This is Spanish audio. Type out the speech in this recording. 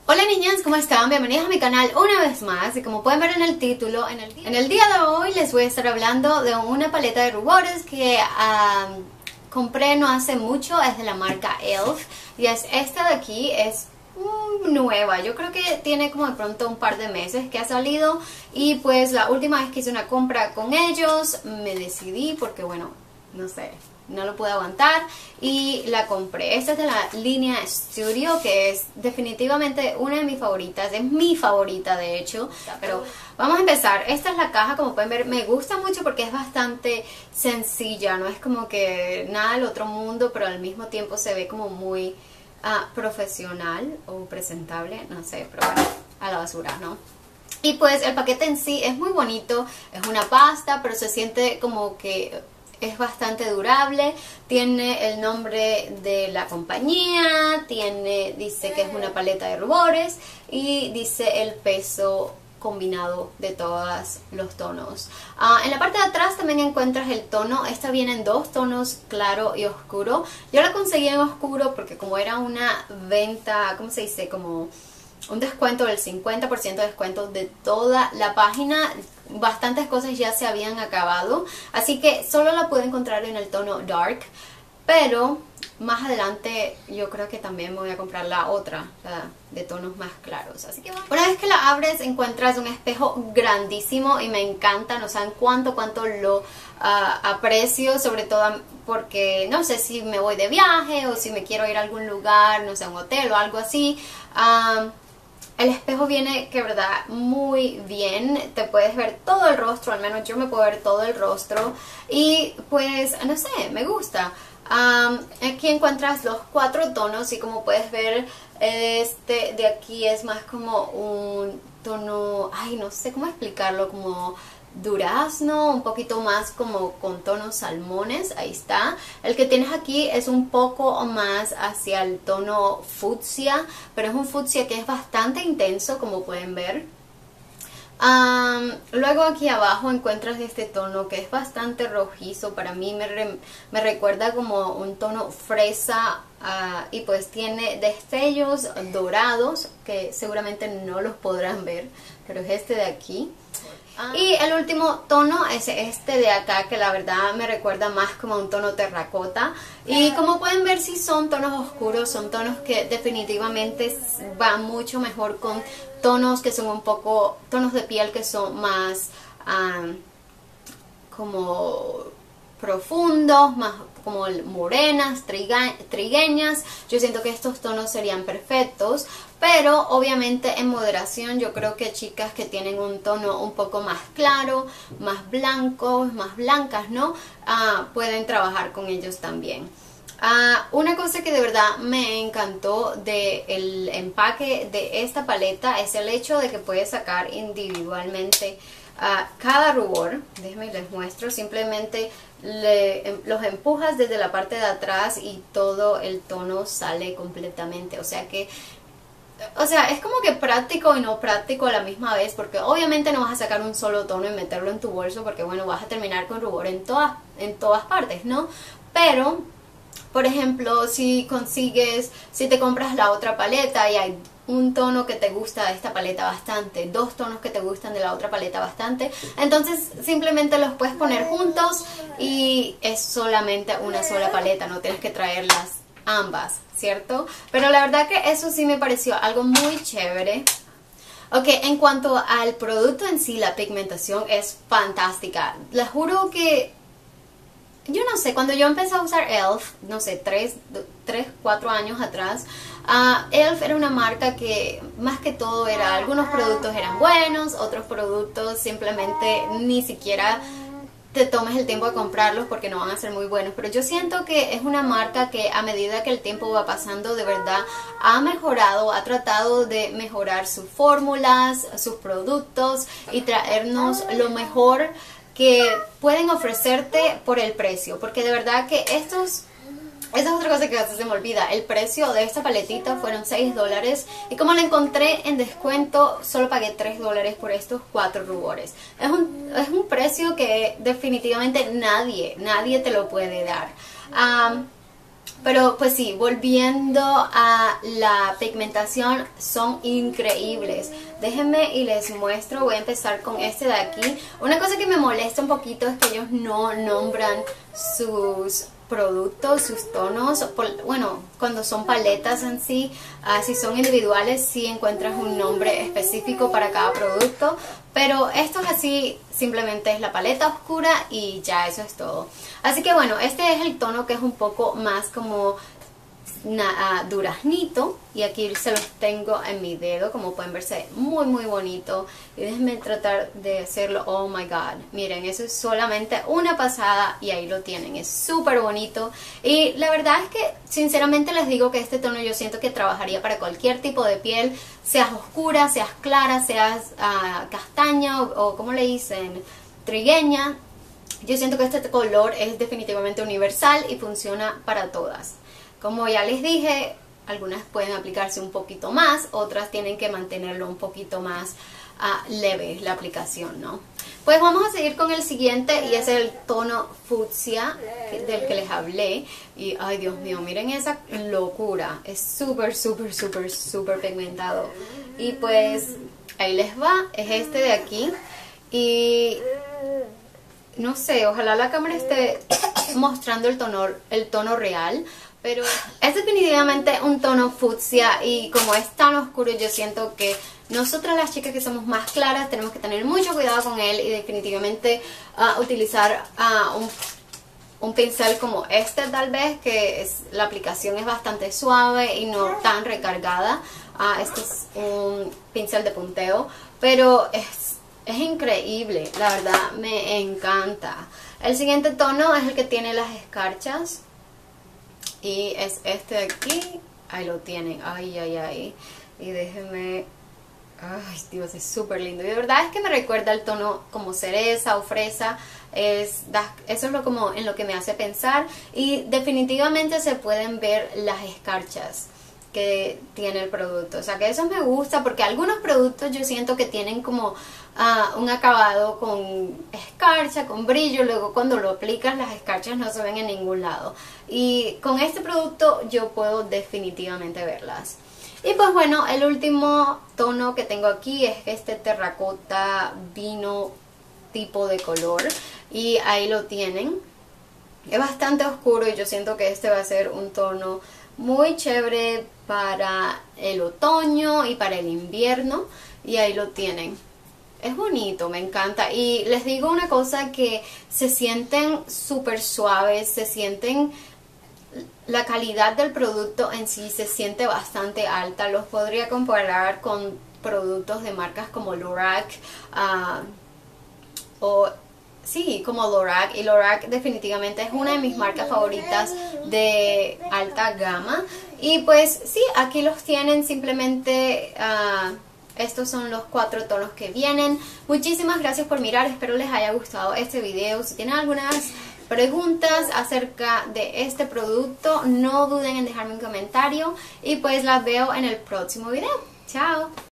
Hola niñas, ¿cómo están? Bienvenidas a mi canal una vez más y como pueden ver en el título, en el día de hoy les voy a estar hablando de una paleta de rubores que compré no hace mucho, es de la marca e.l.f. y es esta de aquí, es nueva, yo creo que tiene como de pronto un par de meses que ha salido y pues la última vez que hice una compra con ellos me decidí porque bueno, no sé, no lo pude aguantar y la compré. Esta es de la línea Studio, que es definitivamente una de mis favoritas, es mi favorita de hecho, pero vamos a empezar. Esta es la caja, como pueden ver, me gusta mucho porque es bastante sencilla, no es como que nada del otro mundo, pero al mismo tiempo se ve como muy profesional o presentable, no sé, pero bueno, a la basura, ¿no? Y pues el paquete en sí es muy bonito, es una pasta, pero se siente como que es bastante durable, tiene el nombre de la compañía, dice que es una paleta de rubores y dice el peso combinado de todos los tonos. En la parte de atrás también encuentras el tono, esta viene en dos tonos, claro y oscuro. Yo la conseguí en oscuro porque como era una venta, ¿cómo se dice? Como un descuento del 50% de descuento de toda la página, bastantes cosas ya se habían acabado, así que solo la pude encontrar en el tono dark, pero más adelante yo creo que también me voy a comprar la otra, la de tonos más claros. Así que una vez que la abres encuentras un espejo grandísimo y me encanta, no saben cuánto lo aprecio, sobre todo porque no sé si me voy de viaje o si me quiero ir a algún lugar, no sé, a un hotel o algo así. El espejo viene, que verdad, muy bien, te puedes ver todo el rostro, al menos yo me puedo ver todo el rostro y pues, no sé, me gusta. Aquí encuentras los 4 tonos y como puedes ver, este de aquí es más como un tono, ay, no sé cómo explicarlo, como durazno, un poquito más como con tonos salmones, ahí está. El que tienes aquí es un poco más hacia el tono fucsia, pero es un fucsia que es bastante intenso, como pueden ver. Luego aquí abajo encuentras este tono que es bastante rojizo, para mí me recuerda como un tono fresa y pues tiene destellos dorados que seguramente no los podrán ver, pero es este de aquí. Y el último tono es este de acá, que la verdad me recuerda más como un tono terracota. Y como pueden ver, si son tonos oscuros, son tonos que definitivamente van mucho mejor con tonos que son un poco, tonos de piel que son más como profundos, más como morenas, trigueñas. Yo siento que estos tonos serían perfectos, pero obviamente en moderación. Yo creo que chicas que tienen un tono un poco más claro, más blancos, más blancas, ¿no? Pueden trabajar con ellos también. Una cosa que de verdad me encantó del empaque de esta paleta es el hecho de que puedes sacar individualmente cada rubor. Déjenme les muestro. Simplemente los empujas desde la parte de atrás y todo el tono sale completamente. O sea, es como que práctico y no práctico a la misma vez, porque obviamente no vas a sacar un solo tono y meterlo en tu bolso, porque bueno, vas a terminar con rubor en todas partes, ¿no? Pero, por ejemplo, si te compras la otra paleta y hay un tono que te gusta de esta paleta bastante, 2 tonos que te gustan de la otra paleta bastante, entonces simplemente los puedes poner juntos y es solamente una sola paleta, no tienes que traerlas ambas, ¿cierto? Pero la verdad que eso sí me pareció algo muy chévere. Ok, en cuanto al producto en sí, la pigmentación es fantástica. Les juro que yo no sé, cuando yo empecé a usar e.l.f., no sé, 4 años atrás, e.l.f. era una marca que más que todo algunos productos eran buenos, otros productos simplemente ni siquiera te tomes el tiempo de comprarlos porque no van a ser muy buenos, pero yo siento que es una marca que a medida que el tiempo va pasando de verdad ha mejorado, ha tratado de mejorar sus fórmulas, sus productos y traernos lo mejor que pueden ofrecerte por el precio, porque de verdad que esa es otra cosa que a veces se me olvida. El precio de esta paletita fueron $6 y como la encontré en descuento solo pagué $3 por estos 4 rubores. Es un precio que definitivamente nadie te lo puede dar. Pero pues sí, volviendo a la pigmentación, son increíbles. Déjenme y les muestro. Voy a empezar con este de aquí. Una cosa que me molesta un poquito es que ellos no nombran sus productos, sus tonos. Bueno, cuando son paletas en sí, si son individuales, sí encuentras un nombre específico para cada producto. Pero esto es así, simplemente es la paleta oscura y ya, eso es todo. Así que bueno, este es el tono que es un poco más como duraznito, y aquí se los tengo en mi dedo, como pueden ver, se ve muy muy bonito. Y déjenme tratar de hacerlo. Oh my god, miren, eso es solamente una pasada y ahí lo tienen, es súper bonito. Y la verdad es que sinceramente les digo que este tono yo siento que trabajaría para cualquier tipo de piel, seas oscura, seas clara, seas castaña o como le dicen, trigueña. Yo siento que este color es definitivamente universal y funciona para todas. Como ya les dije, algunas pueden aplicarse un poquito más, otras tienen que mantenerlo un poquito más leve la aplicación, ¿no? Pues vamos a seguir con el siguiente, y es el tono fucsia del que les hablé. Y ay Dios mío, miren esa locura, es súper súper súper súper pigmentado. Y pues ahí les va, es este de aquí. Y no sé, ojalá la cámara esté mostrando el tono real, pero es definitivamente un tono fucsia, y como es tan oscuro, yo siento que nosotras las chicas que somos más claras tenemos que tener mucho cuidado con él, y definitivamente utilizar un pincel como este tal vez, que la aplicación es bastante suave y no tan recargada. Este es un pincel de punteo, pero es increíble, la verdad me encanta. El siguiente tono es el que tiene las escarchas, y es este de aquí. Ahí lo tienen, ay, ay, ay. Y déjenme, ay Dios, es súper lindo. Y de verdad es que me recuerda el tono como cereza o fresa. Eso es como en lo que me hace pensar. Y definitivamente se pueden ver las escarchas que tiene el producto, o sea que eso me gusta, porque algunos productos yo siento que tienen como un acabado con escarcha, con brillo, luego cuando lo aplicas las escarchas no se ven en ningún lado, y con este producto yo puedo definitivamente verlas. Y pues bueno, el último tono que tengo aquí es este terracota vino tipo de color, y ahí lo tienen. Es bastante oscuro y yo siento que este va a ser un tono muy chévere para el otoño y para el invierno, y ahí lo tienen. Es bonito, me encanta. Y les digo una cosa, que se sienten súper suaves, se sienten, la calidad del producto en sí se siente bastante alta. Los podría comparar con productos de marcas como Lorac, sí, como Lorac, y Lorac definitivamente es una de mis marcas favoritas de alta gama. Y pues sí, aquí los tienen, simplemente estos son los 4 tonos que vienen. Muchísimas gracias por mirar, espero les haya gustado este video. Si tienen algunas preguntas acerca de este producto, no duden en dejarme un comentario, y pues las veo en el próximo video. Chao.